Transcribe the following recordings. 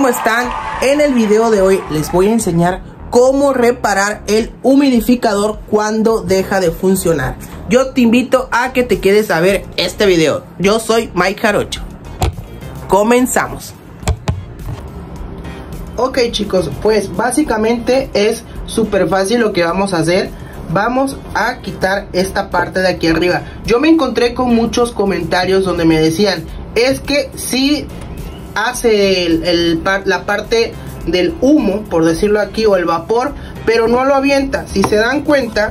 ¿cómo están? En el video de hoy les voy a enseñar cómo reparar el humidificador cuando deja de funcionar. Yo te invito a que te quedes a ver este video. Yo soy Mike Jarocho. Comenzamos. Ok chicos, pues básicamente es súper fácil lo que vamos a hacer. Vamos a quitar esta parte de aquí arriba. Yo me encontré con muchos comentarios donde me decían, es que si hace la parte del humo, por decirlo aquí, o el vapor, pero no lo avienta. Si se dan cuenta,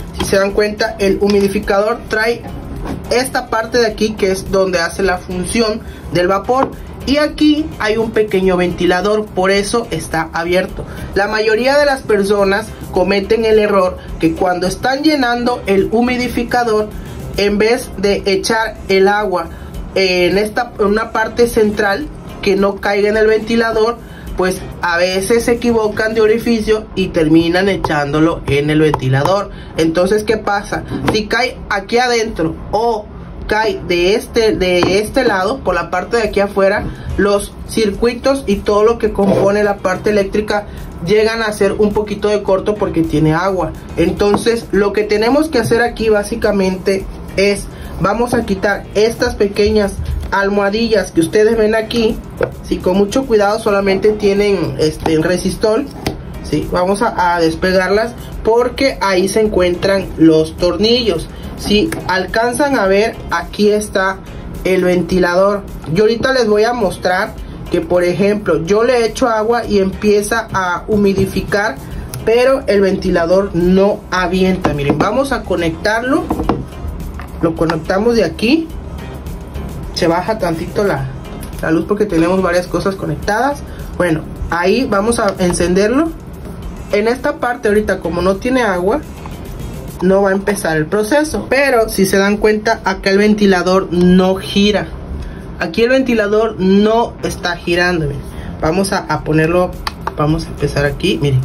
el humidificador trae esta parte de aquí que es donde hace la función del vapor. Y aquí hay un pequeño ventilador, por eso está abierto. La mayoría de las personas cometen el error que cuando están llenando el humidificador, en vez de echar el agua en una parte central que no caiga en el ventilador, pues a veces se equivocan de orificio y terminan echándolo en el ventilador. Entonces, ¿qué pasa? Si cae aquí adentro o cae de este lado, por la parte de aquí afuera, los circuitos y todo lo que compone la parte eléctrica llegan a hacer un poquito de corto porque tiene agua. Entonces lo que tenemos que hacer aquí básicamente es, vamos a quitar estas pequeñas almohadillas que ustedes ven aquí. Sí, con mucho cuidado, solamente tienen resistol. Sí, vamos a despegarlas porque ahí se encuentran los tornillos. Si alcanzan a ver, aquí está el ventilador. Yo ahorita les voy a mostrar que, por ejemplo, yo le echo agua y empieza a humidificar, pero el ventilador no avienta. Miren, vamos a conectarlo. Lo conectamos de aquí. Se baja tantito la luz porque tenemos varias cosas conectadas. Bueno, ahí vamos a encenderlo. En esta parte ahorita, como no tiene agua, no va a empezar el proceso. Pero si se dan cuenta, acá el ventilador no gira. Aquí el ventilador no está girando. Miren. Vamos a ponerlo. Vamos a empezar aquí. Miren.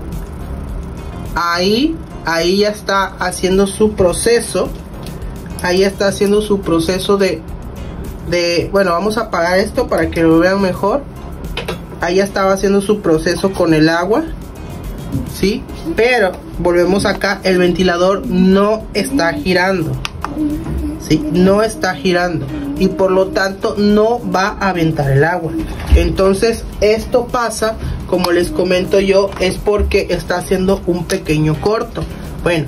Ahí ya está haciendo su proceso. Ahí está haciendo su proceso de bueno, vamos a apagar esto para que lo vean mejor. Ahí estaba haciendo su proceso con el agua. Sí, pero volvemos acá, el ventilador no está girando. Sí, no está girando y por lo tanto no va a aventar el agua. Entonces esto pasa, como les comento yo, es porque está haciendo un pequeño corto. Bueno,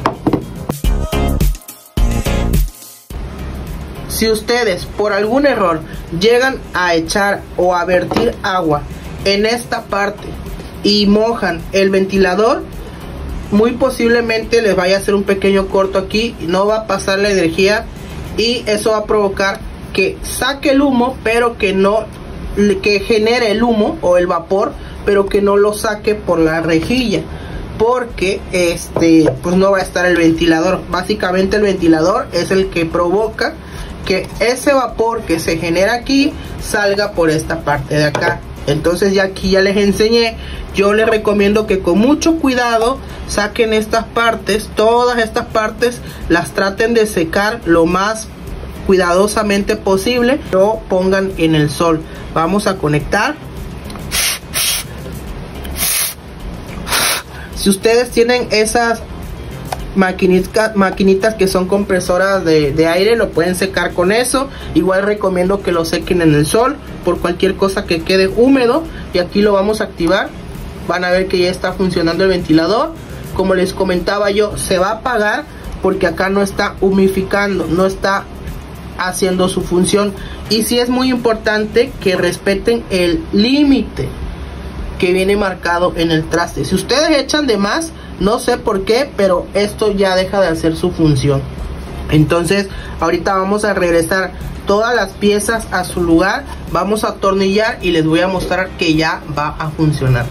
si ustedes por algún error llegan a echar o a vertir agua en esta parte y mojan el ventilador, muy posiblemente les vaya a hacer un pequeño corto aquí, no va a pasar la energía y eso va a provocar que saque el humo, pero que genere el humo o el vapor, pero que no lo saque por la rejilla, porque pues no va a estar el ventilador. Básicamente el ventilador es el que provoca que ese vapor que se genera aquí salga por esta parte de acá. Entonces ya aquí ya les enseñé. Yo les recomiendo que con mucho cuidado saquen estas partes, todas estas partes, las traten de secar lo más cuidadosamente posible. Lo pongan en el sol. Vamos a conectar. Si ustedes tienen esas maquinitas que son compresoras de aire, lo pueden secar con eso. Igual recomiendo que lo sequen en el sol por cualquier cosa que quede húmedo. Y aquí lo vamos a activar. Van a ver que ya está funcionando el ventilador. Como les comentaba yo, se va a apagar porque acá no está humidificando, no está haciendo su función. Y sí es muy importante que respeten el límite que viene marcado en el traste. Si ustedes echan de más, no sé por qué, pero esto ya deja de hacer su función. Entonces ahorita vamos a regresar todas las piezas a su lugar, vamos a atornillar y les voy a mostrar que ya va a funcionar.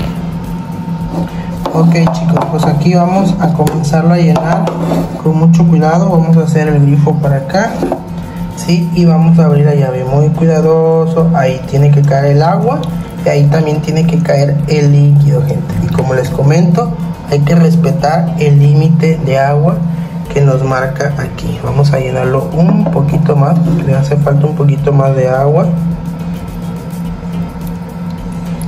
Ok chicos, pues aquí vamos a comenzarlo a llenar con mucho cuidado. Vamos a hacer el grifo para acá, ¿sí? Y vamos a abrir la llave muy cuidadoso. Ahí tiene que caer el agua y ahí también tiene que caer el líquido, gente. Y como les comento, hay que respetar el límite de agua que nos marca aquí. Vamos a llenarlo un poquito más porque le hace falta un poquito más de agua.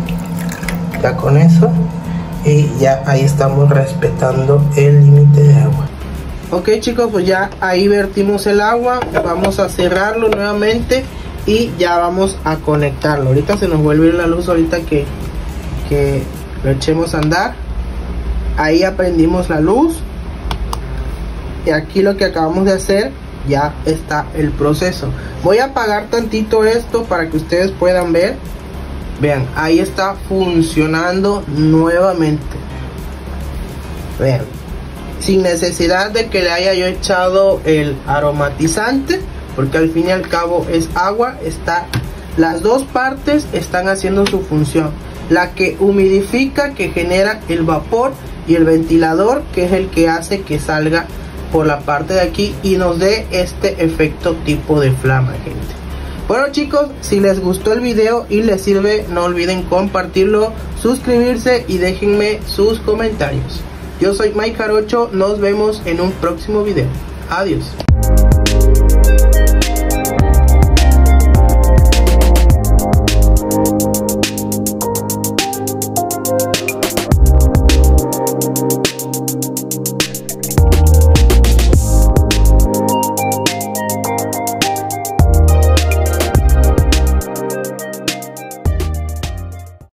Ya con eso, y ya ahí estamos respetando el límite de agua. Ok chicos, pues ya ahí vertimos el agua, vamos a cerrarlo nuevamente y ya vamos a conectarlo. Ahorita se nos vuelve a ir la luz, ahorita que lo echemos a andar. Ahí aprendimos la luz y aquí lo que acabamos de hacer, ya está el proceso. Voy a apagar tantito esto para que ustedes puedan ver. Vean, ahí está funcionando nuevamente. Vean, sin necesidad de que le haya yo echado el aromatizante, porque al fin y al cabo es agua. Las dos partes están haciendo su función. La que humidifica, que genera el vapor, y el ventilador, que es el que hace que salga por la parte de aquí y nos dé este efecto tipo de flama, gente. Bueno chicos, si les gustó el video y les sirve, no olviden compartirlo, suscribirse y déjenme sus comentarios. Yo soy Mike Jarocho, nos vemos en un próximo video. Adiós.